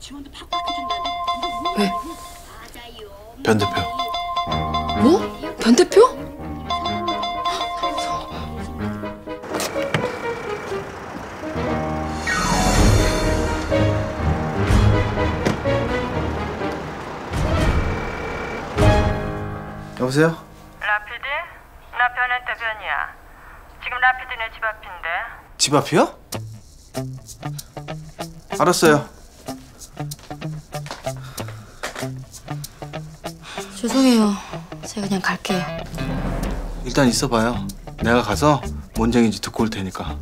왜? 변 대표. 뭐? 변 대표? 여보세요? 라피디? 나 변했다 변이야. 지금 라피디네 집 앞인데. 집 앞이요? 알았어요. 죄송해요. 제가 그냥 갈게요. 일단 있어봐요. 내가 가서 뭔 얘기인지 듣고 올 테니까.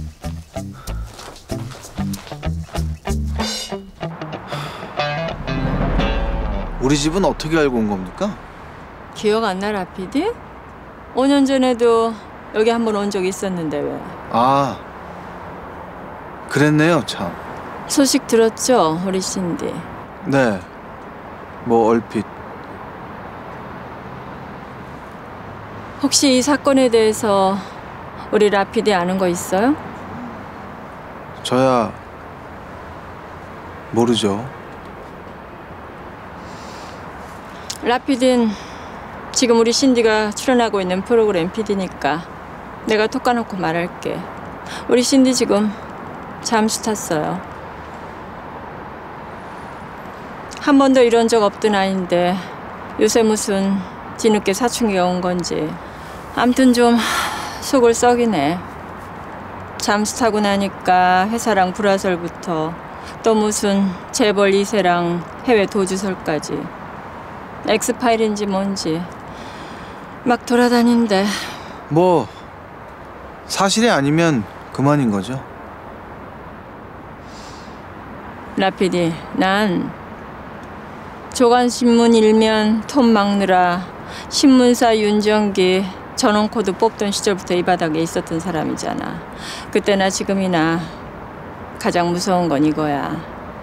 우리 집은 어떻게 알고 온 겁니까? 기억 안 나, 라피디? 5년 전에도 여기 한번 온 적 있었는데 왜? 아, 그랬네요, 참. 소식 들었죠, 우리 신디? 네, 뭐 얼핏. 혹시 이 사건에 대해서 우리 라피디 아는 거 있어요? 저야 모르죠. 라피디는 지금 우리 신디가 출연하고 있는 프로그램 PD니까 내가 톡 까놓고 말할게. 우리 신디 지금 잠수 탔어요. 한 번도 이런 적 없던 아인데 요새 무슨 뒤늦게 사춘기가 온 건지 암튼 좀 속을 썩이네. 잠수 타고 나니까 회사랑 불화설부터 또 무슨 재벌 2세랑 해외 도주설까지 엑스파일인지 뭔지 막 돌아다닌대. 뭐 사실이 아니면 그만인 거죠. 라피디, 난 조간신문 일면 톱 막느라 신문사 윤정기 전원코드 뽑던 시절부터 이 바닥에 있었던 사람이잖아. 그때나 지금이나 가장 무서운 건 이거야.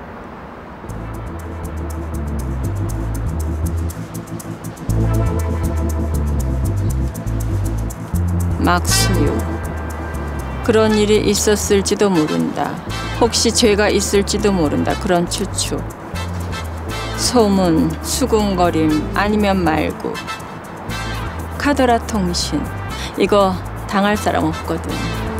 막수유. 그런 일이 있었을지도 모른다. 혹시 죄가 있을지도 모른다. 그런 추측. 소문, 수군거림, 아니면 말고. 카더라 통신. 이거 당할 사람 없거든.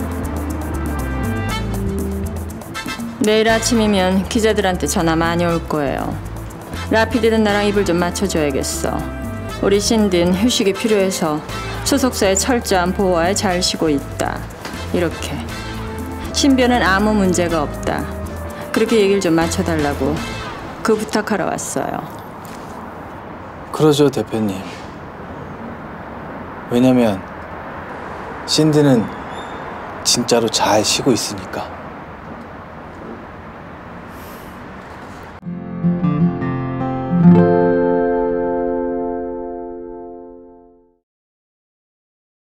내일 아침이면 기자들한테 전화 많이 올 거예요. 라피디는 나랑 입을 좀 맞춰줘야겠어. 우리 신디는 휴식이 필요해서 소속사의 철저한 보호하에 잘 쉬고 있다. 이렇게. 신변은 아무 문제가 없다. 그렇게 얘기를 좀 맞춰달라고 그 부탁하러 왔어요. 그러죠, 대표님. 왜냐면 신디는 진짜로 잘 쉬고 있으니까.